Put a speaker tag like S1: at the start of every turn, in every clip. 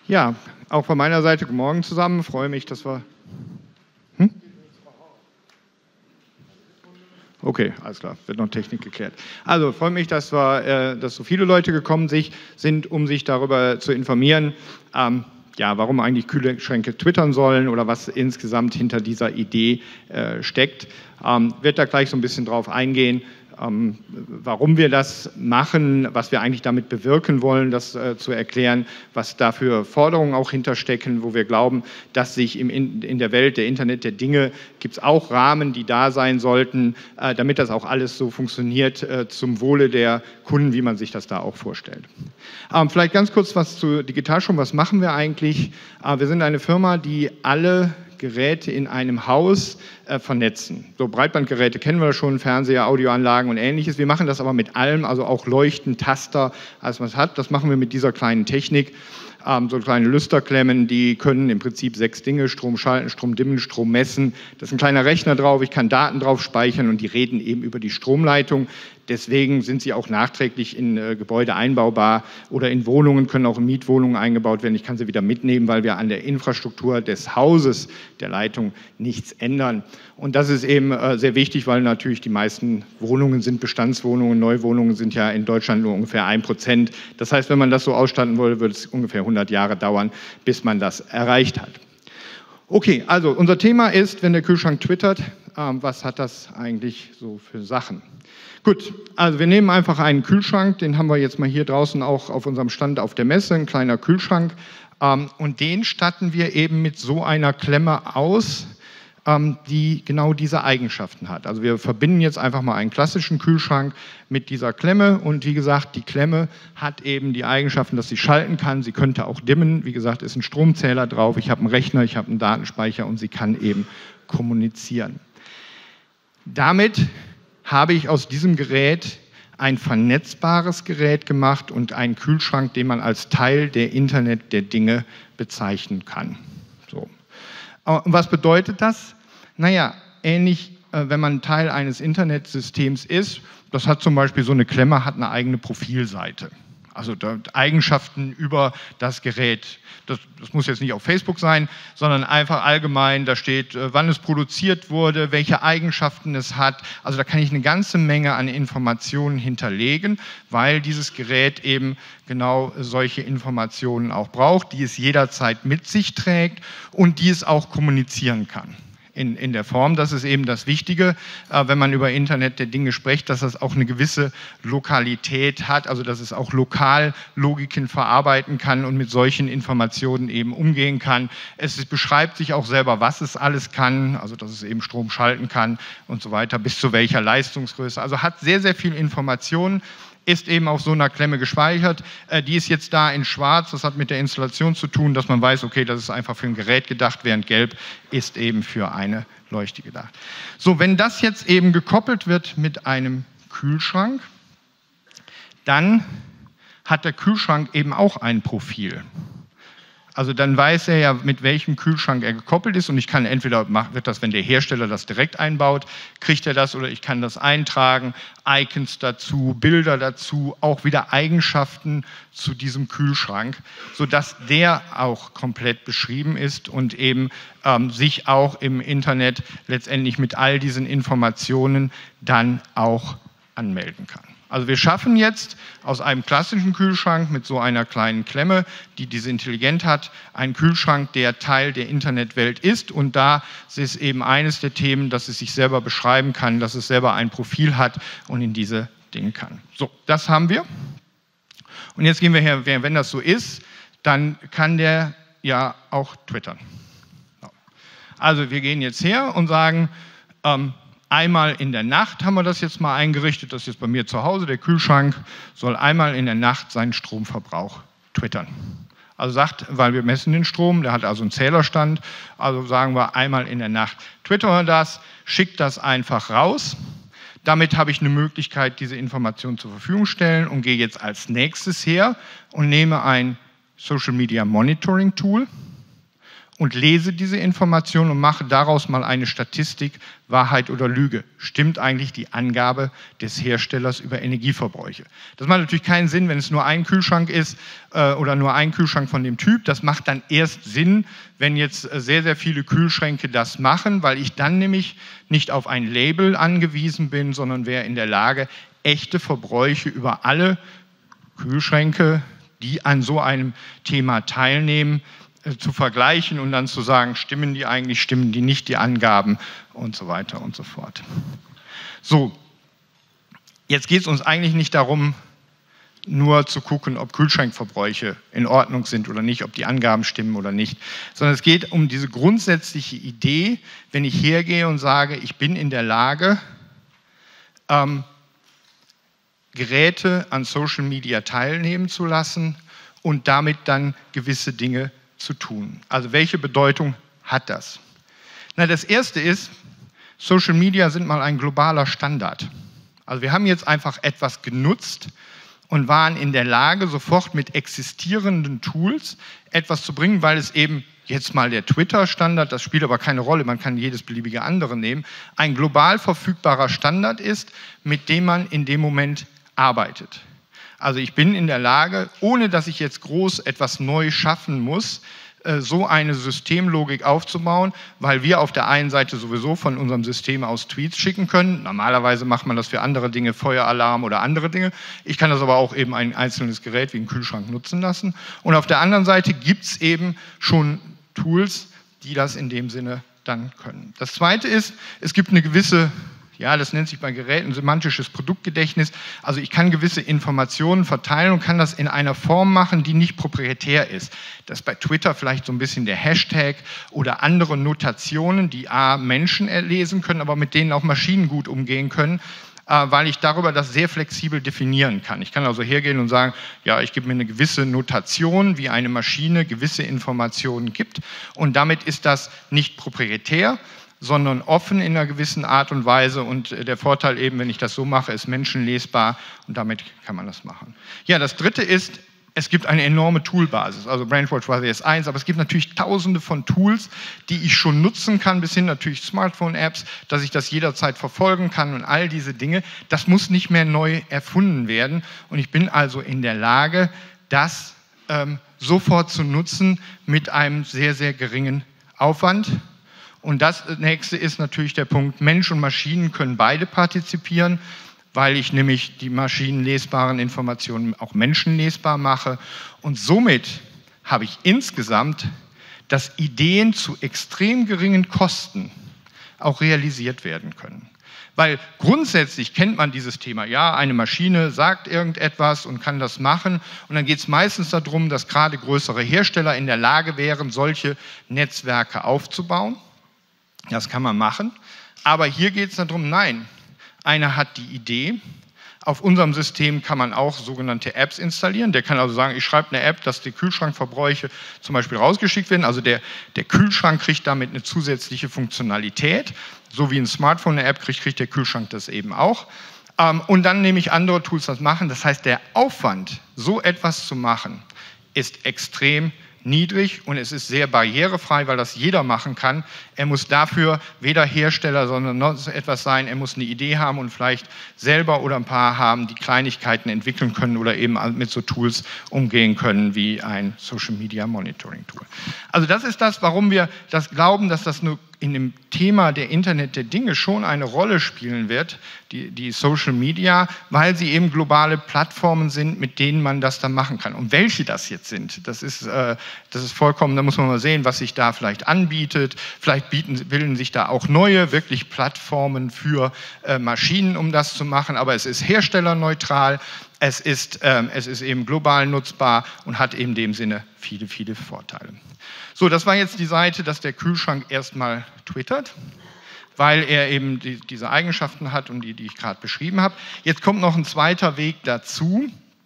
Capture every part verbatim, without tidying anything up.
S1: Ja, auch von meiner Seite guten Morgen zusammen. Ich freue mich, dass wir... Hm? Okay, alles klar, wird noch Technik geklärt. Also freue mich, dass, wir, äh, dass so viele Leute gekommen sind, um sich darüber zu informieren, ähm, ja, warum eigentlich Kühlschränke twittern sollen oder was insgesamt hinter dieser Idee äh, steckt. Ähm, wird da gleich so ein bisschen drauf eingehen, ähm, warum wir das machen, was wir eigentlich damit bewirken wollen, das äh, zu erklären, was da für Forderungen auch hinterstecken, wo wir glauben, dass sich im, in, in der Welt der Internet der Dinge gibt es auch Rahmen, die da sein sollten, äh, damit das auch alles so funktioniert äh, zum Wohle der Kunden, wie man sich das da auch vorstellt. Ähm, vielleicht ganz kurz was zu Digitalstrom. Was machen wir eigentlich? Äh, wir sind eine Firma, die alle Geräte in einem Haus äh, vernetzen. So Breitbandgeräte kennen wir schon, Fernseher, Audioanlagen und Ähnliches. Wir machen das aber mit allem, also auch Leuchten, Taster, alles was hat. Das machen wir mit dieser kleinen Technik. Ähm, so kleine Lüsterklemmen, die können im Prinzip sechs Dinge, Strom schalten, Strom dimmen, Strom messen. Da ist ein kleiner Rechner drauf, ich kann Daten drauf speichern und die reden eben über die Stromleitung. Deswegen sind sie auch nachträglich in äh, Gebäude einbaubar oder in Wohnungen, können auch in Mietwohnungen eingebaut werden. Ich kann sie wieder mitnehmen, weil wir an der Infrastruktur des Hauses, der Leitung, nichts ändern. Und das ist eben äh, sehr wichtig, weil natürlich die meisten Wohnungen sind Bestandswohnungen, Neuwohnungen sind ja in Deutschland nur ungefähr ein Prozent. Das heißt, wenn man das so ausstatten würde, würde es ungefähr hundert Jahre dauern, bis man das erreicht hat. Okay, also unser Thema ist, wenn der Kühlschrank twittert, ähm, was hat das eigentlich so für Sachen? Gut, also wir nehmen einfach einen Kühlschrank, den haben wir jetzt mal hier draußen auch auf unserem Stand auf der Messe, ein kleiner Kühlschrank, ähm, und den statten wir eben mit so einer Klemme aus, ähm, die genau diese Eigenschaften hat. Also wir verbinden jetzt einfach mal einen klassischen Kühlschrank mit dieser Klemme und wie gesagt, die Klemme hat eben die Eigenschaften, dass sie schalten kann, sie könnte auch dimmen, wie gesagt, ist ein Stromzähler drauf, ich habe einen Rechner, ich habe einen Datenspeicher und sie kann eben kommunizieren. Damit habe ich aus diesem Gerät ein vernetzbares Gerät gemacht und einen Kühlschrank, den man als Teil der Internet der Dinge bezeichnen kann. So. Und was bedeutet das? Naja, ähnlich, wenn man Teil eines Internetsystems ist, das hat zum Beispiel so eine Klemme, hat eine eigene Profilseite. Also Eigenschaften über das Gerät. Das, das muss jetzt nicht auf Facebook sein, sondern einfach allgemein, da steht, wann es produziert wurde, welche Eigenschaften es hat. Also da kann ich eine ganze Menge an Informationen hinterlegen, weil dieses Gerät eben genau solche Informationen auch braucht, die es jederzeit mit sich trägt und die es auch kommunizieren kann. In, in der Form, das ist eben das Wichtige, äh, wenn man über Internet der Dinge spricht, dass das auch eine gewisse Lokalität hat, also dass es auch lokal Logiken verarbeiten kann und mit solchen Informationen eben umgehen kann. Es beschreibt sich auch selber, was es alles kann, also dass es eben Strom schalten kann und so weiter, bis zu welcher Leistungsgröße. Also hat sehr, sehr viel Informationen, ist eben auf so einer Klemme gespeichert. Äh, die ist jetzt da in schwarz, das hat mit der Installation zu tun, dass man weiß, okay, das ist einfach für ein Gerät gedacht, während gelb ist eben für eine Leuchte gedacht. So, wenn das jetzt eben gekoppelt wird mit einem Kühlschrank, dann hat der Kühlschrank eben auch ein Profil. Also dann weiß er ja, mit welchem Kühlschrank er gekoppelt ist und ich kann entweder, wird das, wenn der Hersteller das direkt einbaut, kriegt er das oder ich kann das eintragen, Icons dazu, Bilder dazu, auch wieder Eigenschaften zu diesem Kühlschrank, sodass der auch komplett beschrieben ist und eben ähm, sich auch im Internet letztendlich mit all diesen Informationen dann auch anmelden kann. Also wir schaffen jetzt aus einem klassischen Kühlschrank mit so einer kleinen Klemme, die diese Intelligenz hat, einen Kühlschrank, der Teil der Internetwelt ist. Und da ist eben eines der Themen, dass es sich selber beschreiben kann, dass es selber ein Profil hat und in diese Dinge kann. So, das haben wir. Und jetzt gehen wir her, wenn das so ist, dann kann der ja auch twittern. Also wir gehen jetzt her und sagen, ähm, einmal in der Nacht haben wir das jetzt mal eingerichtet, das ist jetzt bei mir zu Hause, der Kühlschrank soll einmal in der Nacht seinen Stromverbrauch twittern. Also sagt, weil wir messen den Strom, der hat also einen Zählerstand, also sagen wir einmal in der Nacht twittern wir das, schickt das einfach raus. Damit habe ich eine Möglichkeit, diese Information zur Verfügung zu stellen und gehe jetzt als nächstes her und nehme ein Social Media Monitoring Tool und lese diese Information und mache daraus mal eine Statistik, Wahrheit oder Lüge. Stimmt eigentlich die Angabe des Herstellers über Energieverbräuche? Das macht natürlich keinen Sinn, wenn es nur ein Kühlschrank ist äh, oder nur ein Kühlschrank von dem Typ. Das macht dann erst Sinn, wenn jetzt sehr, sehr viele Kühlschränke das machen, weil ich dann nämlich nicht auf ein Label angewiesen bin, sondern wäre in der Lage, echte Verbräuche über alle Kühlschränke, die an so einem Thema teilnehmen, zu vergleichen und dann zu sagen, stimmen die eigentlich, stimmen die nicht, die Angaben und so weiter und so fort. So, jetzt geht es uns eigentlich nicht darum, nur zu gucken, ob Kühlschrankverbräuche in Ordnung sind oder nicht, ob die Angaben stimmen oder nicht, sondern es geht um diese grundsätzliche Idee, wenn ich hergehe und sage, ich bin in der Lage, ähm, Geräte an Social Media teilnehmen zu lassen und damit dann gewisse Dinge zu tun. Also welche Bedeutung hat das? Na, das erste ist, Social Media sind mal ein globaler Standard. Also wir haben jetzt einfach etwas genutzt und waren in der Lage, sofort mit existierenden Tools etwas zu bringen, weil es eben jetzt mal der Twitter-Standard, das spielt aber keine Rolle, man kann jedes beliebige andere nehmen, ein global verfügbarer Standard ist, mit dem man in dem Moment arbeitet. Also ich bin in der Lage, ohne dass ich jetzt groß etwas neu schaffen muss, so eine Systemlogik aufzubauen, weil wir auf der einen Seite sowieso von unserem System aus Tweets schicken können. Normalerweise macht man das für andere Dinge, Feueralarm oder andere Dinge. Ich kann das aber auch eben ein einzelnes Gerät wie einen Kühlschrank nutzen lassen. Und auf der anderen Seite gibt es eben schon Tools, die das in dem Sinne dann können. Das Zweite ist, es gibt eine gewisse, ja, das nennt sich bei Geräten semantisches Produktgedächtnis. Also ich kann gewisse Informationen verteilen und kann das in einer Form machen, die nicht proprietär ist. Das ist bei Twitter vielleicht so ein bisschen der Hashtag oder andere Notationen, die A, Menschen lesen können, aber mit denen auch Maschinen gut umgehen können, weil ich darüber das sehr flexibel definieren kann. Ich kann also hergehen und sagen, ja, ich gebe mir eine gewisse Notation, wie eine Maschine gewisse Informationen gibt und damit ist das nicht proprietär, sondern offen in einer gewissen Art und Weise und der Vorteil eben, wenn ich das so mache, ist menschenlesbar und damit kann man das machen. Ja, das Dritte ist, es gibt eine enorme Toolbasis, also Brandwatch war jetzt eins, aber es gibt natürlich tausende von Tools, die ich schon nutzen kann, bis hin natürlich Smartphone-Apps, dass ich das jederzeit verfolgen kann und all diese Dinge, das muss nicht mehr neu erfunden werden und ich bin also in der Lage, das ähm, sofort zu nutzen mit einem sehr, sehr geringen Aufwand. Und das nächste ist natürlich der Punkt, Mensch und Maschinen können beide partizipieren, weil ich nämlich die maschinenlesbaren Informationen auch menschenlesbar mache. Und somit habe ich insgesamt, dass Ideen zu extrem geringen Kosten auch realisiert werden können. Weil grundsätzlich kennt man dieses Thema, ja, eine Maschine sagt irgendetwas und kann das machen und dann geht es meistens darum, dass gerade größere Hersteller in der Lage wären, solche Netzwerke aufzubauen. Das kann man machen, aber hier geht es darum, nein, einer hat die Idee, auf unserem System kann man auch sogenannte Apps installieren, der kann also sagen, ich schreibe eine App, dass die Kühlschrankverbräuche zum Beispiel rausgeschickt werden, also der, der Kühlschrank kriegt damit eine zusätzliche Funktionalität, so wie ein Smartphone eine App kriegt, kriegt der Kühlschrank das eben auch. Und dann nehme ich andere Tools, das machen, das heißt, der Aufwand, so etwas zu machen, ist extrem niedrig und es ist sehr barrierefrei, weil das jeder machen kann. Er muss dafür weder Hersteller, sondern noch etwas sein. Er muss eine Idee haben und vielleicht selber oder ein paar haben, die Kleinigkeiten entwickeln können oder eben mit so Tools umgehen können wie ein Social Media Monitoring Tool. Also das ist das, warum wir das glauben, dass das nur in dem Thema der Internet der Dinge schon eine Rolle spielen wird, die, die Social Media, weil sie eben globale Plattformen sind, mit denen man das dann machen kann. Und welche das jetzt sind, das ist, äh, das ist vollkommen, da muss man mal sehen, was sich da vielleicht anbietet. Vielleicht bieten, bilden sich da auch neue, wirklich Plattformen für äh, Maschinen, um das zu machen, aber es ist herstellerneutral, es ist, ähm, es ist eben global nutzbar und hat eben in dem Sinne viele, viele Vorteile. So, das war jetzt die Seite, dass der Kühlschrank erstmal twittert, weil er eben die, diese Eigenschaften hat und die, die ich gerade beschrieben habe. Jetzt kommt noch ein zweiter Weg dazu,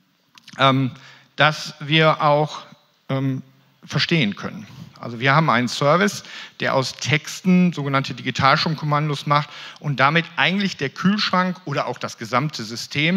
S1: ähm, dass wir auch ähm, verstehen können. Also wir haben einen Service, der aus Texten sogenannte Digitalstromkommandos macht und damit eigentlich der Kühlschrank oder auch das gesamte System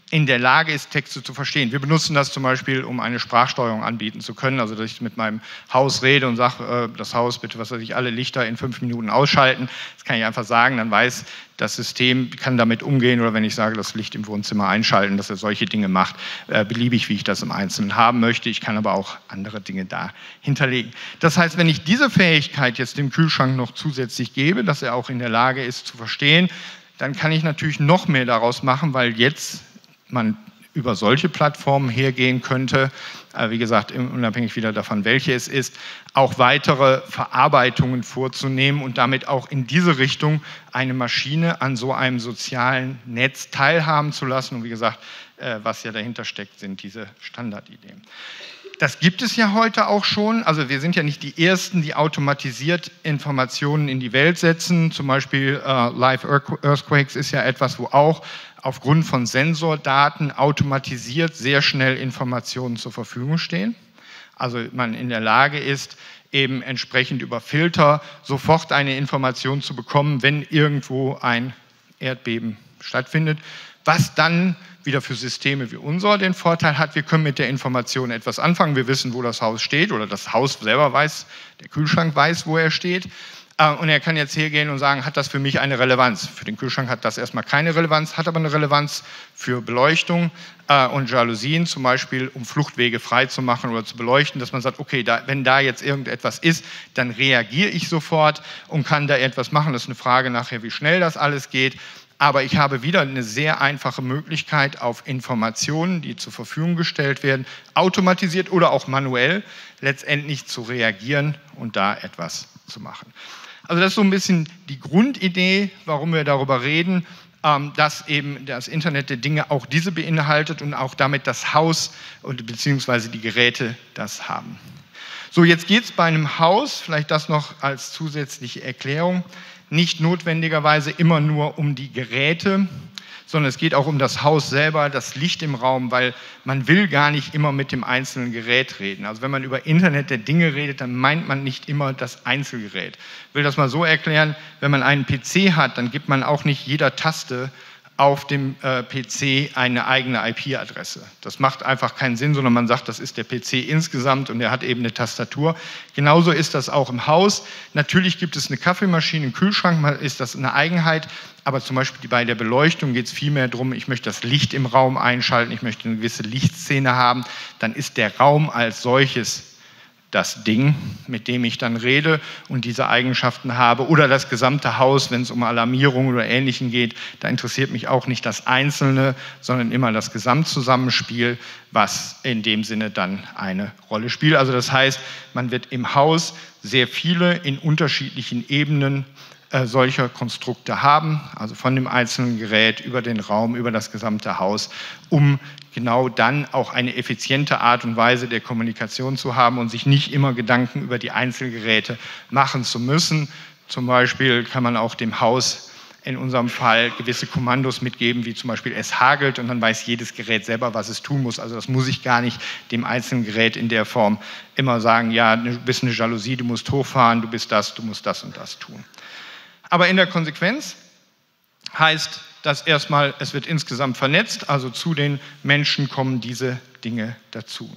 S1: in der Lage ist, Texte zu verstehen. Wir benutzen das zum Beispiel, um eine Sprachsteuerung anbieten zu können, also dass ich mit meinem Haus rede und sage, äh, das Haus bitte, was weiß ich, alle Lichter in fünf Minuten ausschalten. Das kann ich einfach sagen, dann weiß das System, kann damit umgehen, oder wenn ich sage, das Licht im Wohnzimmer einschalten, dass er solche Dinge macht, äh, beliebig, wie ich das im Einzelnen haben möchte. Ich kann aber auch andere Dinge da hinterlegen. Das heißt, wenn ich diese Fähigkeit jetzt dem Kühlschrank noch zusätzlich gebe, dass er auch in der Lage ist zu verstehen, dann kann ich natürlich noch mehr daraus machen, weil jetzt man über solche Plattformen hergehen könnte, wie gesagt, unabhängig wieder davon, welche es ist, auch weitere Verarbeitungen vorzunehmen und damit auch in diese Richtung eine Maschine an so einem sozialen Netz teilhaben zu lassen. Und wie gesagt, was ja dahinter steckt, sind diese Standardideen. Das gibt es ja heute auch schon. Also wir sind ja nicht die Ersten, die automatisiert Informationen in die Welt setzen. Zum Beispiel äh, Live Earthquakes ist ja etwas, wo auch aufgrund von Sensordaten automatisiert sehr schnell Informationen zur Verfügung stehen. Also man in der Lage ist, eben entsprechend über Filter sofort eine Information zu bekommen, wenn irgendwo ein Erdbeben stattfindet, was dann wieder für Systeme wie unser den Vorteil hat, wir können mit der Information etwas anfangen, wir wissen, wo das Haus steht, oder das Haus selber weiß, der Kühlschrank weiß, wo er steht. Und er kann jetzt hergehen und sagen, hat das für mich eine Relevanz? Für den Kühlschrank hat das erstmal keine Relevanz, hat aber eine Relevanz für Beleuchtung und Jalousien, zum Beispiel, um Fluchtwege frei zu machen oder zu beleuchten, dass man sagt, okay, da, wenn da jetzt irgendetwas ist, dann reagiere ich sofort und kann da etwas machen. Das ist eine Frage nachher, wie schnell das alles geht. Aber ich habe wieder eine sehr einfache Möglichkeit, auf Informationen, die zur Verfügung gestellt werden, automatisiert oder auch manuell letztendlich zu reagieren und da etwas zu machen. Also das ist so ein bisschen die Grundidee, warum wir darüber reden, dass eben das Internet der Dinge auch diese beinhaltet und auch damit das Haus und beziehungsweise die Geräte das haben. So, jetzt geht es bei einem Haus, vielleicht das noch als zusätzliche Erklärung, nicht notwendigerweise immer nur um die Geräte, sondern es geht auch um das Haus selber, das Licht im Raum, weil man will gar nicht immer mit dem einzelnen Gerät reden. Also wenn man über Internet der Dinge redet, dann meint man nicht immer das Einzelgerät. Ich will das mal so erklären, wenn man einen P C hat, dann gibt man auch nicht jeder Taste auf dem äh, P C eine eigene I P-Adresse. Das macht einfach keinen Sinn, sondern man sagt, das ist der P C insgesamt und er hat eben eine Tastatur. Genauso ist das auch im Haus. Natürlich gibt es eine Kaffeemaschine, einen Kühlschrank, ist das eine Eigenheit, aber zum Beispiel bei der Beleuchtung geht es vielmehr darum, ich möchte das Licht im Raum einschalten, ich möchte eine gewisse Lichtszene haben, dann ist der Raum als solches das Ding, mit dem ich dann rede und diese Eigenschaften habe, oder das gesamte Haus, wenn es um Alarmierung oder Ähnlichem geht, da interessiert mich auch nicht das Einzelne, sondern immer das Gesamtzusammenspiel, was in dem Sinne dann eine Rolle spielt. Also das heißt, man wird im Haus sehr viele in unterschiedlichen Ebenen äh, solcher Konstrukte haben, also von dem einzelnen Gerät über den Raum, über das gesamte Haus, um genau dann auch eine effiziente Art und Weise der Kommunikation zu haben und sich nicht immer Gedanken über die Einzelgeräte machen zu müssen. Zum Beispiel kann man auch dem Haus in unserem Fall gewisse Kommandos mitgeben, wie zum Beispiel es hagelt, und dann weiß jedes Gerät selber, was es tun muss. Also das muss ich gar nicht dem einzelnen Gerät in der Form immer sagen, ja, du bist eine Jalousie, du musst hochfahren, du bist das, du musst das und das tun. Aber in der Konsequenz heißt das erstmal, es wird insgesamt vernetzt, also zu den Menschen kommen diese Dinge dazu.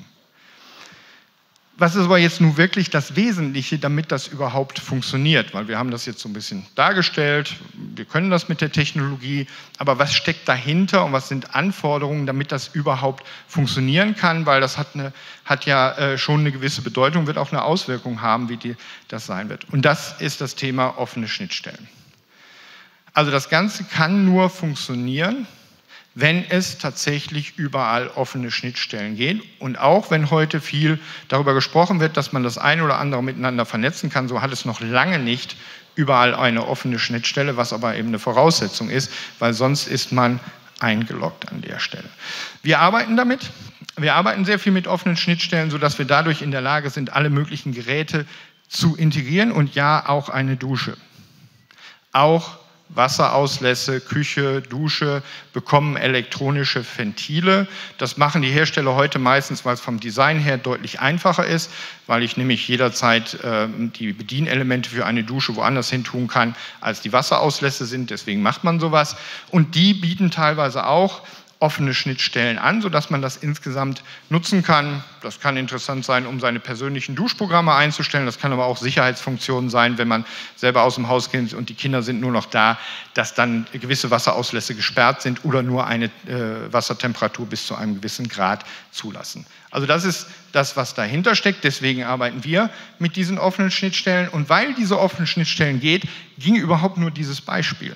S1: Was ist aber jetzt nun wirklich das Wesentliche, damit das überhaupt funktioniert? Weil wir haben das jetzt so ein bisschen dargestellt, wir können das mit der Technologie, aber was steckt dahinter und was sind Anforderungen, damit das überhaupt funktionieren kann? Weil das hat, eine, hat ja äh, schon eine gewisse Bedeutung, wird auch eine Auswirkung haben, wie die, das sein wird. Und das ist das Thema offene Schnittstellen. Also das Ganze kann nur funktionieren, wenn es tatsächlich überall offene Schnittstellen geht. Und auch wenn heute viel darüber gesprochen wird, dass man das eine oder andere miteinander vernetzen kann, so hat es noch lange nicht überall eine offene Schnittstelle, was aber eben eine Voraussetzung ist, weil sonst ist man eingeloggt an der Stelle. Wir arbeiten damit. Wir arbeiten sehr viel mit offenen Schnittstellen, sodass wir dadurch in der Lage sind, alle möglichen Geräte zu integrieren und ja, auch eine Dusche. Auch Wasserauslässe, Küche, Dusche bekommen elektronische Ventile. Das machen die Hersteller heute meistens, weil es vom Design her deutlich einfacher ist, weil ich nämlich jederzeit äh, die Bedienelemente für eine Dusche woanders hin tun kann, als die Wasserauslässe sind. Deswegen macht man sowas. Und die bieten teilweise auch offene Schnittstellen an, sodass man das insgesamt nutzen kann. Das kann interessant sein, um seine persönlichen Duschprogramme einzustellen. Das kann aber auch Sicherheitsfunktionen sein, wenn man selber aus dem Haus geht und die Kinder sind nur noch da, dass dann gewisse Wasserauslässe gesperrt sind oder nur eine äh, Wassertemperatur bis zu einem gewissen Grad zulassen. Also das ist das, was dahinter steckt. Deswegen arbeiten wir mit diesen offenen Schnittstellen. Und weil diese offenen Schnittstellen geht, ging überhaupt nur dieses Beispiel.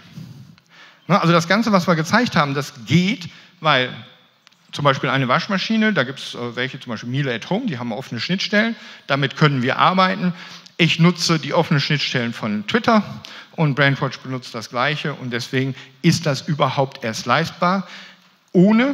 S1: Also das Ganze, was wir gezeigt haben, das geht, weil zum Beispiel eine Waschmaschine, da gibt es welche, zum Beispiel Miele at Home, die haben offene Schnittstellen, damit können wir arbeiten. Ich nutze die offenen Schnittstellen von Twitter und Brandwatch benutzt das Gleiche und deswegen ist das überhaupt erst leistbar, ohne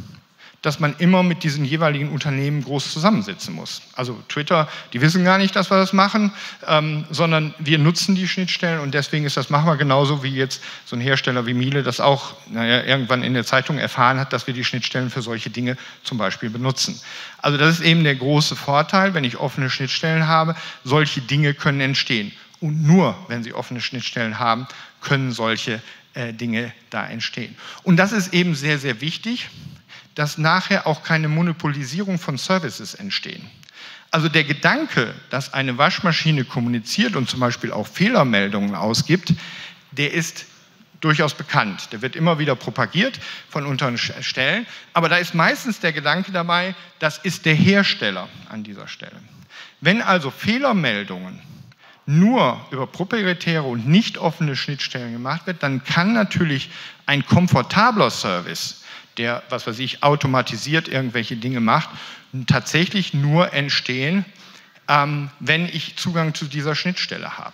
S1: dass man immer mit diesen jeweiligen Unternehmen groß zusammensitzen muss. Also Twitter, die wissen gar nicht, dass wir das machen, ähm, sondern wir nutzen die Schnittstellen und deswegen ist das machbar, genauso wie jetzt so ein Hersteller wie Miele das auch naja, irgendwann in der Zeitung erfahren hat, dass wir die Schnittstellen für solche Dinge zum Beispiel benutzen. Also das ist eben der große Vorteil, wenn ich offene Schnittstellen habe, solche Dinge können entstehen. Und nur wenn Sie offene Schnittstellen haben, können solche äh, Dinge da entstehen. Und das ist eben sehr, sehr wichtig, dass nachher auch keine Monopolisierung von Services entstehen. Also der Gedanke, dass eine Waschmaschine kommuniziert und zum Beispiel auch Fehlermeldungen ausgibt, der ist durchaus bekannt. Der wird immer wieder propagiert von unteren Stellen, aber da ist meistens der Gedanke dabei, das ist der Hersteller an dieser Stelle. Wenn also Fehlermeldungen nur über proprietäre und nicht offene Schnittstellen gemacht wird, dann kann natürlich ein komfortabler Service, der, was weiß ich, automatisiert irgendwelche Dinge macht, tatsächlich nur entstehen, ähm, wenn ich Zugang zu dieser Schnittstelle habe.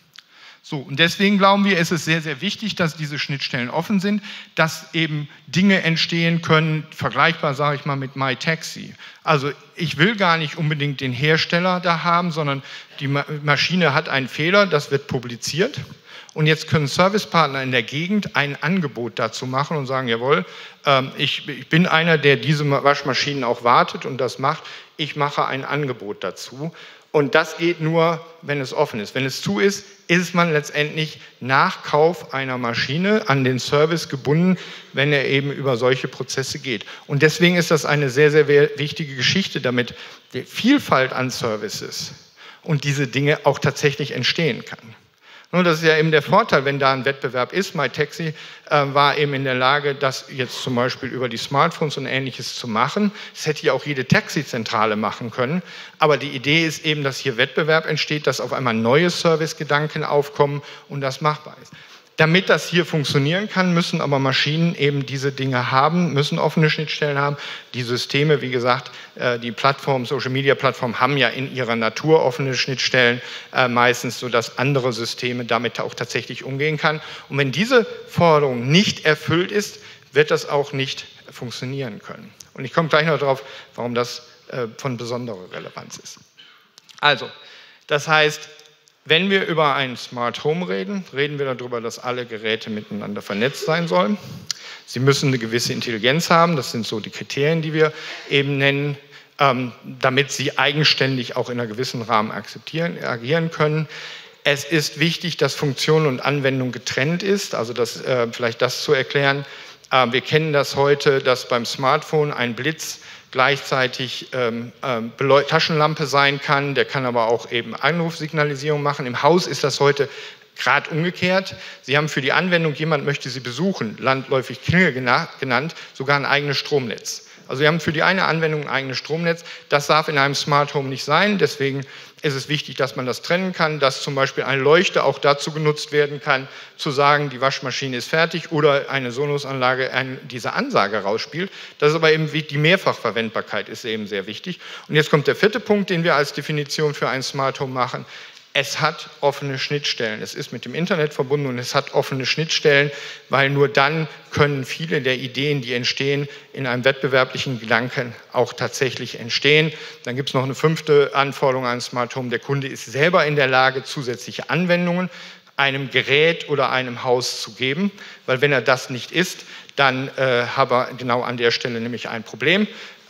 S1: So, und deswegen glauben wir, es ist sehr, sehr wichtig, dass diese Schnittstellen offen sind, dass eben Dinge entstehen können, vergleichbar, sage ich mal, mit MyTaxi. Also ich will gar nicht unbedingt den Hersteller da haben, sondern die Maschine hat einen Fehler, das wird publiziert. Und jetzt können Servicepartner in der Gegend ein Angebot dazu machen und sagen, jawohl, ähm, ich, ich bin einer, der diese Waschmaschinen auch wartet und das macht. Ich mache ein Angebot dazu. Und das geht nur, wenn es offen ist. Wenn es zu ist, ist man letztendlich nach Kauf einer Maschine an den Service gebunden, wenn er eben über solche Prozesse geht. Und deswegen ist das eine sehr, sehr wichtige Geschichte, damit die Vielfalt an Services und diese Dinge auch tatsächlich entstehen kann. Nun, das ist ja eben der Vorteil, wenn da ein Wettbewerb ist. MyTaxi äh, war eben in der Lage, das jetzt zum Beispiel über die Smartphones und Ähnliches zu machen. Das hätte ja auch jede Taxizentrale machen können. Aber die Idee ist eben, dass hier Wettbewerb entsteht, dass auf einmal neue Servicegedanken aufkommen und das machbar ist. Damit das hier funktionieren kann, müssen aber Maschinen eben diese Dinge haben, müssen offene Schnittstellen haben. Die Systeme, wie gesagt, die Plattformen, Social-Media-Plattformen haben ja in ihrer Natur offene Schnittstellen, meistens, sodass andere Systeme damit auch tatsächlich umgehen können. Und wenn diese Forderung nicht erfüllt ist, wird das auch nicht funktionieren können. Und ich komme gleich noch darauf, warum das von besonderer Relevanz ist. Also, das heißt, wenn wir über ein Smart Home reden, reden wir darüber, dass alle Geräte miteinander vernetzt sein sollen. Sie müssen eine gewisse Intelligenz haben, das sind so die Kriterien, die wir eben nennen, ähm, damit sie eigenständig auch in einem gewissen Rahmen akzeptieren, agieren können. Es ist wichtig, dass Funktion und Anwendung getrennt ist, also das, äh, vielleicht das zu erklären. Äh, wir kennen das heute, dass beim Smartphone ein Blitz gleichzeitig ähm, ähm, Taschenlampe sein kann, der kann aber auch eben Anrufsignalisierung machen. Im Haus ist das heute gerade umgekehrt. Sie haben für die Anwendung, jemand möchte Sie besuchen, landläufig Klingel genannt, sogar ein eigenes Stromnetz. Also wir haben für die eine Anwendung ein eigenes Stromnetz. Das darf in einem Smart Home nicht sein. Deswegen ist es wichtig, dass man das trennen kann, dass zum Beispiel eine Leuchte auch dazu genutzt werden kann, zu sagen, die Waschmaschine ist fertig oder eine Sonos-Anlage diese Ansage rausspielt. Das ist aber eben die Mehrfachverwendbarkeit ist eben sehr wichtig. Und jetzt kommt der vierte Punkt, den wir als Definition für ein Smart Home machen. Es hat offene Schnittstellen. Es ist mit dem Internet verbunden und es hat offene Schnittstellen, weil nur dann können viele der Ideen, die entstehen, in einem wettbewerblichen Gedanken auch tatsächlich entstehen. Dann gibt es noch eine fünfte Anforderung an Smart Home. Der Kunde ist selber in der Lage, zusätzliche Anwendungen einem Gerät oder einem Haus zu geben, weil wenn er das nicht ist, dann äh, haben wir genau an der Stelle nämlich ein Problem.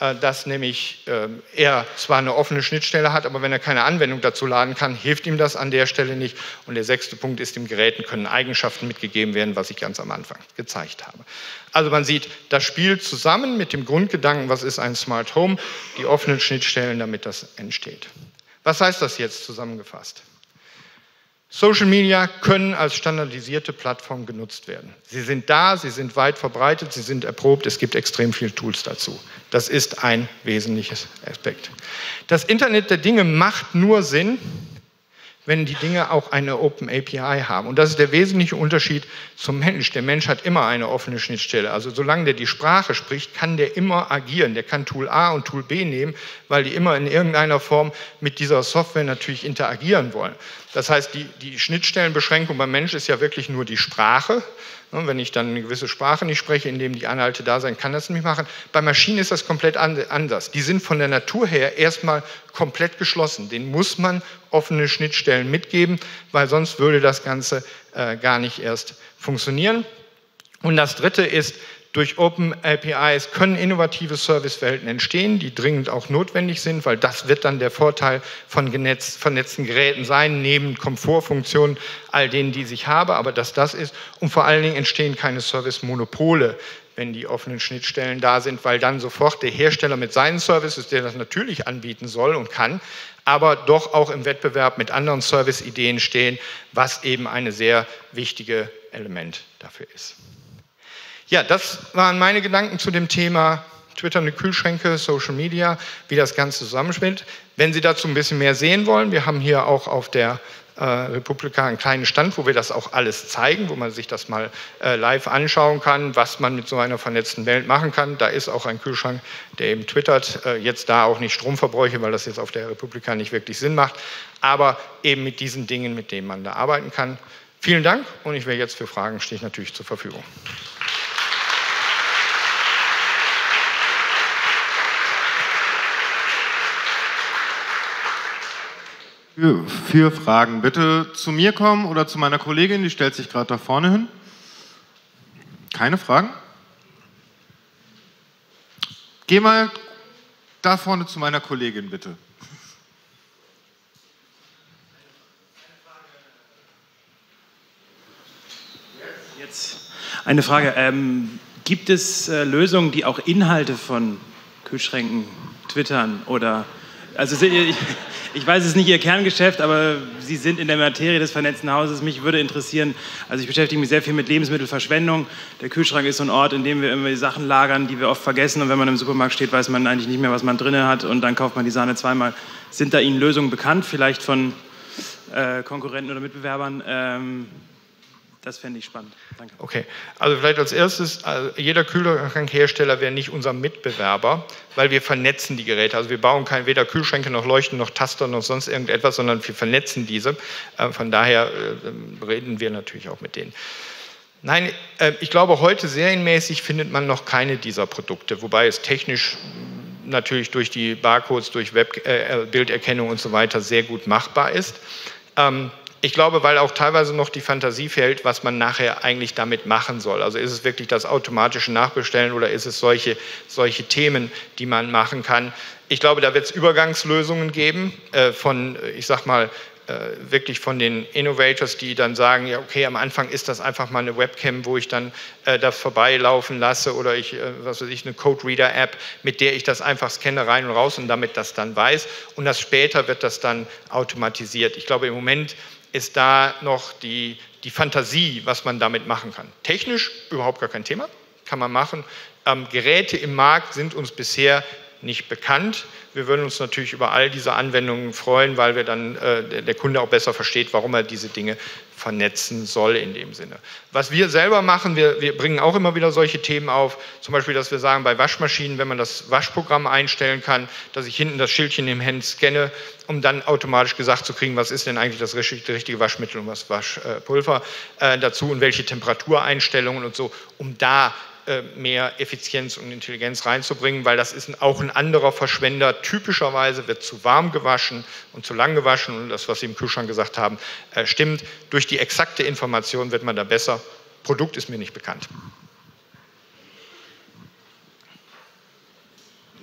S1: dass nämlich er zwar eine offene Schnittstelle hat, aber wenn er keine Anwendung dazu laden kann, hilft ihm das an der Stelle nicht. Und der sechste Punkt ist, den Geräten können Eigenschaften mitgegeben werden, was ich ganz am Anfang gezeigt habe. Also man sieht, das spielt zusammen mit dem Grundgedanken, was ist ein Smart Home, die offenen Schnittstellen, damit das entsteht. Was heißt das jetzt zusammengefasst? Social Media können als standardisierte Plattform genutzt werden. Sie sind da, sie sind weit verbreitet, sie sind erprobt, es gibt extrem viele Tools dazu. Das ist ein wesentliches Aspekt. Das Internet der Dinge macht nur Sinn, wenn die Dinge auch eine Open A P I haben. Und das ist der wesentliche Unterschied zum Mensch. Der Mensch hat immer eine offene Schnittstelle. Also solange der die Sprache spricht, kann der immer agieren. Der kann Tool A und Tool B nehmen, weil die immer in irgendeiner Form mit dieser Software natürlich interagieren wollen. Das heißt, die, die Schnittstellenbeschränkung beim Mensch ist ja wirklich nur die Sprache. Wenn ich dann eine gewisse Sprache nicht spreche, in dem die Anhalte da sein, kann das nicht machen. Bei Maschinen ist das komplett anders. Die sind von der Natur her erstmal komplett geschlossen. Denen muss man offene Schnittstellen mitgeben, weil sonst würde das Ganze äh, gar nicht erst funktionieren. Und das Dritte ist, durch Open A P Is können innovative Servicewelten entstehen, die dringend auch notwendig sind, weil das wird dann der Vorteil von genetzt, vernetzten Geräten sein, neben Komfortfunktionen, all denen, die ich habe, aber dass das ist. Und vor allen Dingen entstehen keine Service-Monopole, wenn die offenen Schnittstellen da sind, weil dann sofort der Hersteller mit seinen Services, der das natürlich anbieten soll und kann, aber doch auch im Wettbewerb mit anderen Service-Ideen stehen, was eben ein sehr wichtiges Element dafür ist. Ja, das waren meine Gedanken zu dem Thema twitternde Kühlschränke, Social Media, wie das Ganze zusammenspielt. Wenn Sie dazu ein bisschen mehr sehen wollen, wir haben hier auch auf der äh, Republika einen kleinen Stand, wo wir das auch alles zeigen, wo man sich das mal äh, live anschauen kann, was man mit so einer vernetzten Welt machen kann. Da ist auch ein Kühlschrank, der eben twittert, äh, jetzt da auch nicht Stromverbräuche, weil das jetzt auf der Republika nicht wirklich Sinn macht, aber eben mit diesen Dingen, mit denen man da arbeiten kann. Vielen Dank und ich wäre jetzt für Fragen, stehe ich natürlich zur Verfügung.
S2: Für, für Fragen bitte zu mir kommen oder zu meiner Kollegin, die stellt sich gerade da vorne hin. Keine Fragen? Geh mal da vorne zu meiner Kollegin, bitte.
S3: Jetzt eine Frage. Ähm, gibt es äh, Lösungen, die auch Inhalte von Kühlschränken twittern oder... Also ich, ich weiß, es ist nicht Ihr Kerngeschäft, aber Sie sind in der Materie des vernetzten Hauses. Mich würde interessieren, also ich beschäftige mich sehr viel mit Lebensmittelverschwendung. Der Kühlschrank ist so ein Ort, in dem wir irgendwie Sachen lagern, die wir oft vergessen. Und wenn man im Supermarkt steht, weiß man eigentlich nicht mehr, was man drin hat. Und dann kauft man die Sahne zweimal. Sind da Ihnen Lösungen bekannt, vielleicht von äh, Konkurrenten oder Mitbewerbern? Ähm, Das fände ich spannend. Danke.
S1: Okay, also vielleicht als erstes, also jeder Kühlschrankhersteller wäre nicht unser Mitbewerber, weil wir vernetzen die Geräte. Also wir bauen kein, weder Kühlschränke noch Leuchten noch Taster noch sonst irgendetwas, sondern wir vernetzen diese. Von daher reden wir natürlich auch mit denen. Nein, ich glaube, heute serienmäßig findet man noch keine dieser Produkte, wobei es technisch natürlich durch die Barcodes, durch Webbilderkennung und so weiter sehr gut machbar ist. Ich glaube, weil auch teilweise noch die Fantasie fehlt, was man nachher eigentlich damit machen soll. Also ist es wirklich das automatische Nachbestellen oder ist es solche, solche Themen, die man machen kann. Ich glaube, da wird es Übergangslösungen geben äh, von, ich sag mal, äh, wirklich von den Innovators, die dann sagen, ja okay, am Anfang ist das einfach mal eine Webcam, wo ich dann äh, das vorbeilaufen lasse oder ich, äh, was weiß ich, eine Code-Reader-App, mit der ich das einfach scanne rein und raus und damit das dann weiß. Und das später wird das dann automatisiert. Ich glaube, im Moment ist da noch die, die Fantasie, was man damit machen kann. Technisch überhaupt gar kein Thema, kann man machen. Ähm, Geräte im Markt sind uns bisher nicht bekannt. Wir würden uns natürlich über all diese Anwendungen freuen, weil wir dann äh, der Kunde auch besser versteht, warum er diese Dinge vernetzen soll in dem Sinne. Was wir selber machen, wir, wir bringen auch immer wieder solche Themen auf, zum Beispiel, dass wir sagen, bei Waschmaschinen, wenn man das Waschprogramm einstellen kann, dass ich hinten das Schildchen im Hand scanne, um dann automatisch gesagt zu kriegen, was ist denn eigentlich das richtige Waschmittel und was Waschpulver äh, dazu und welche Temperatureinstellungen und so, um da mehr Effizienz und Intelligenz reinzubringen, weil das ist auch ein anderer Verschwender. Typischerweise wird zu warm gewaschen und zu lang gewaschen und das, was Sie im Kühlschrank gesagt haben, stimmt. Durch die exakte Information wird man da besser. Produkt ist mir nicht bekannt.
S2: So.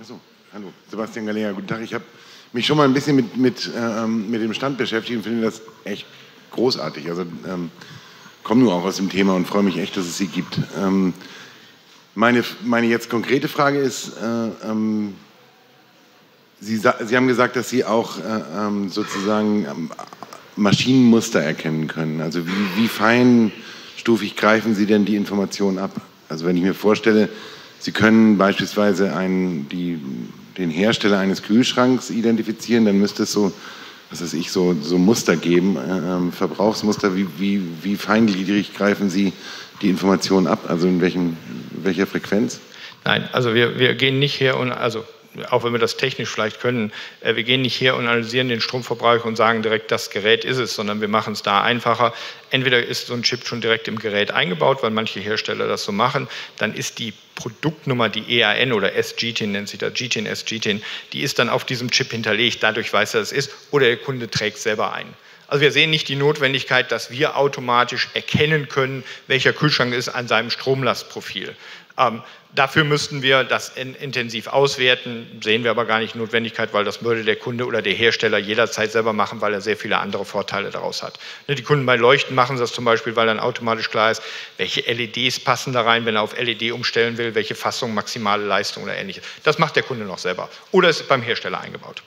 S4: Hallo, Sebastian Galea, guten Tag. Ich habe mich schon mal ein bisschen mit, mit, ähm, mit dem Stand beschäftigt und finde das echt großartig. Also ähm, komme nur auch aus dem Thema und freue mich echt, dass es sie gibt. Ähm, meine, meine jetzt konkrete Frage ist, äh, ähm, Sie, Sie haben gesagt, dass Sie auch äh, ähm, sozusagen ähm, Maschinenmuster erkennen können. Also wie, wie feinstufig greifen Sie denn die Informationen ab? Also wenn ich mir vorstelle, Sie können beispielsweise einen, die, den Hersteller eines Kühlschranks identifizieren, dann müsste es so, was weiß ich, so, so Muster geben, äh, Verbrauchsmuster. Wie, wie, wie feingliedrig greifen Sie die Informationen ab? Also in welchem, welcher Frequenz?
S1: Nein, also wir, wir gehen nicht her und, also auch wenn wir das technisch vielleicht können, äh, wir gehen nicht her und analysieren den Stromverbrauch und sagen direkt, das Gerät ist es, sondern wir machen es da einfacher. Entweder ist so ein Chip schon direkt im Gerät eingebaut, weil manche Hersteller das so machen, dann ist die Produktnummer, die E A N oder S G T I N nennt sich das, G T I N, S G T I N, die ist dann auf diesem Chip hinterlegt, dadurch weiß er, es ist, oder der Kunde trägt es selber ein. Also wir sehen nicht die Notwendigkeit, dass wir automatisch erkennen können, welcher Kühlschrank ist an seinem Stromlastprofil. Ähm, dafür müssten wir das in, intensiv auswerten, sehen wir aber gar nicht die Notwendigkeit, weil das würde der Kunde oder der Hersteller jederzeit selber machen, weil er sehr viele andere Vorteile daraus hat. Die Kunden bei Leuchten machen das zum Beispiel, weil dann automatisch klar ist, welche L E Ds passen da rein, wenn er auf L E D umstellen will, welche Fassung, maximale Leistung oder ähnliches. Das macht der Kunde noch selber oder ist beim Hersteller eingebaut.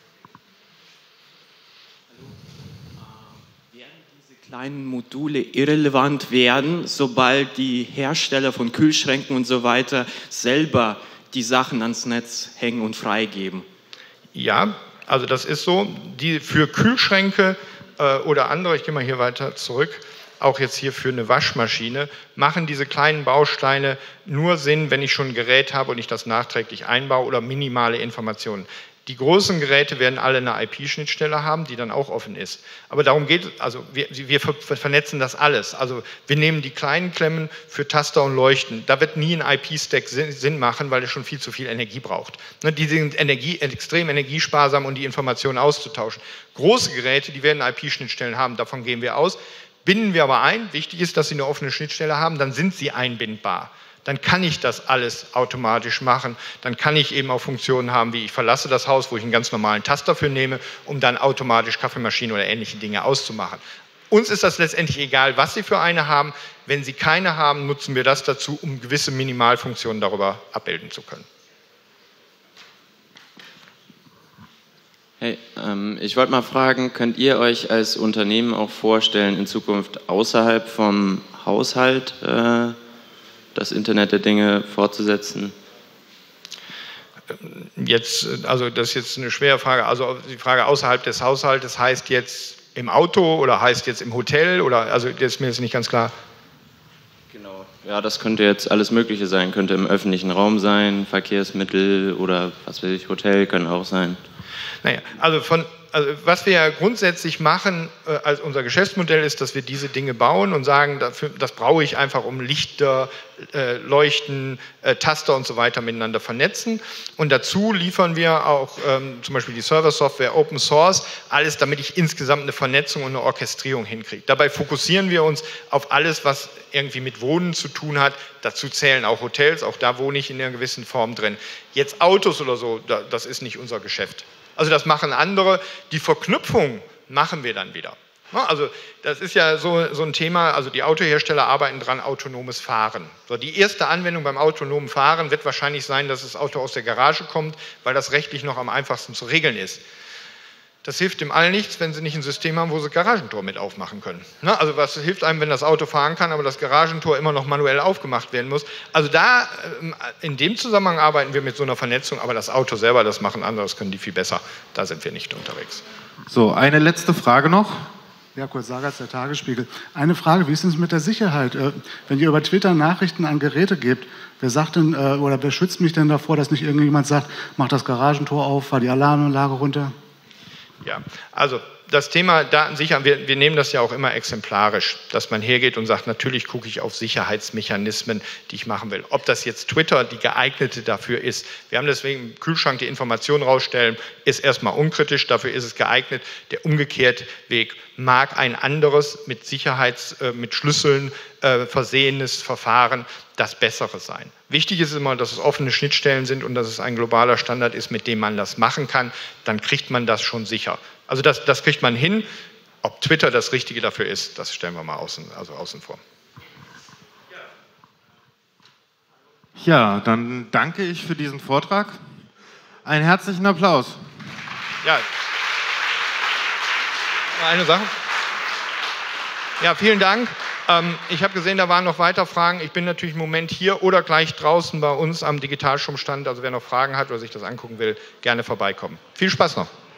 S5: Kleinen Module irrelevant werden, sobald die Hersteller von Kühlschränken und so weiter selber die Sachen ans Netz hängen und freigeben?
S1: Ja, also das ist so. Die für Kühlschränke äh, oder andere, ich gehe mal hier weiter zurück, auch jetzt hier für eine Waschmaschine, machen diese kleinen Bausteine nur Sinn, wenn ich schon ein Gerät habe und ich das nachträglich einbaue oder minimale Informationen. Die großen Geräte werden alle eine I P-Schnittstelle haben, die dann auch offen ist. Aber darum geht es, also wir, wir vernetzen das alles. Also wir nehmen die kleinen Klemmen für Taster und Leuchten. Da wird nie ein I P-Stack Sinn machen, weil es schon viel zu viel Energie braucht. Die sind Energie, extrem energiesparsam, um die Informationen auszutauschen. Große Geräte, die werden I P-Schnittstellen haben, davon gehen wir aus. Binden wir aber ein, wichtig ist, dass sie eine offene Schnittstelle haben, dann sind sie einbindbar. Dann kann ich das alles automatisch machen. Dann kann ich eben auch Funktionen haben, wie ich verlasse das Haus, wo ich einen ganz normalen Taster für nehme, um dann automatisch Kaffeemaschine oder ähnliche Dinge auszumachen. Uns ist das letztendlich egal, was Sie für eine haben. Wenn Sie keine haben, nutzen wir das dazu, um gewisse Minimalfunktionen darüber abbilden zu können.
S6: Hey, ähm, ich wollte mal fragen, könnt ihr euch als Unternehmen auch vorstellen, in Zukunft außerhalb vom Haushalt äh, das Internet der Dinge fortzusetzen?
S1: Jetzt, also das ist jetzt eine schwere Frage. Also die Frage außerhalb des Haushaltes heißt jetzt im Auto oder heißt jetzt im Hotel oder, also das ist mir jetzt nicht ganz klar.
S6: Genau, ja, das könnte jetzt alles Mögliche sein, könnte im öffentlichen Raum sein, Verkehrsmittel oder was weiß ich, Hotel können auch sein. Naja,
S1: also von Also was wir ja grundsätzlich machen äh, als unser Geschäftsmodell ist, dass wir diese Dinge bauen und sagen, dafür, das brauche ich einfach, um Lichter, äh, Leuchten, äh, Taster und so weiter miteinander vernetzen. Und dazu liefern wir auch ähm, zum Beispiel die Server-Software Open Source, alles, damit ich insgesamt eine Vernetzung und eine Orchestrierung hinkriege. Dabei fokussieren wir uns auf alles, was irgendwie mit Wohnen zu tun hat. Dazu zählen auch Hotels, auch da wohne ich in einer gewissen Form drin. Jetzt Autos oder so, da, das ist nicht unser Geschäft. Also das machen andere, die Verknüpfung machen wir dann wieder. Also das ist ja so, so ein Thema, also die Autohersteller arbeiten dran, autonomes Fahren. So, die erste Anwendung beim autonomen Fahren wird wahrscheinlich sein, dass das Auto aus der Garage kommt, weil das rechtlich noch am einfachsten zu regeln ist. Das hilft dem allen nichts, wenn sie nicht ein System haben, wo sie das Garagentor mit aufmachen können. Also was hilft einem, wenn das Auto fahren kann, aber das Garagentor immer noch manuell aufgemacht werden muss. Also da, in dem Zusammenhang arbeiten wir mit so einer Vernetzung, aber das Auto selber, das machen andere, das können die viel besser. Da sind wir nicht unterwegs.
S2: So, eine letzte Frage noch.
S7: Ja, Kurt Sagatz, der Tagesspiegel. Eine Frage, wie ist es mit der Sicherheit? Wenn ihr über Twitter Nachrichten an Geräte gebt, wer sagt denn, oder wer schützt mich denn davor, dass nicht irgendjemand sagt, mach das Garagentor auf, fahr die Alarmanlage runter?
S1: Ja, also das Thema Datensicherheit, wir, wir nehmen das ja auch immer exemplarisch, dass man hergeht und sagt, natürlich gucke ich auf Sicherheitsmechanismen, die ich machen will. Ob das jetzt Twitter die geeignete dafür ist. Wir haben deswegen im Kühlschrank die Informationen rausstellen, ist erstmal unkritisch, dafür ist es geeignet. Der umgekehrte Weg mag ein anderes, mit Sicherheits-, äh, mit Schlüsseln äh, versehenes Verfahren das Bessere sein. Wichtig ist immer, dass es offene Schnittstellen sind und dass es ein globaler Standard ist, mit dem man das machen kann. Dann kriegt man das schon sicher. Also das, das kriegt man hin. Ob Twitter das Richtige dafür ist, das stellen wir mal außen, also außen vor.
S2: Ja, dann danke ich für diesen Vortrag. Einen herzlichen Applaus.
S1: Ja. Eine Sache. Ja, vielen Dank. Ähm, ich habe gesehen, da waren noch weiter Fragen. Ich bin natürlich im Moment hier oder gleich draußen bei uns am Digitalstromstand. Also wer noch Fragen hat oder sich das angucken will, gerne vorbeikommen. Viel Spaß noch.